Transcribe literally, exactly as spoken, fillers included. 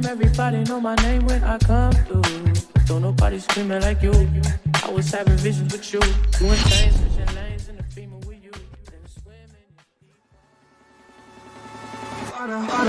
game, everybody know my name when I come through. Don't nobody screaming like you. I was having visions with you, doing things, switching lanes in the female with you. Then swimming.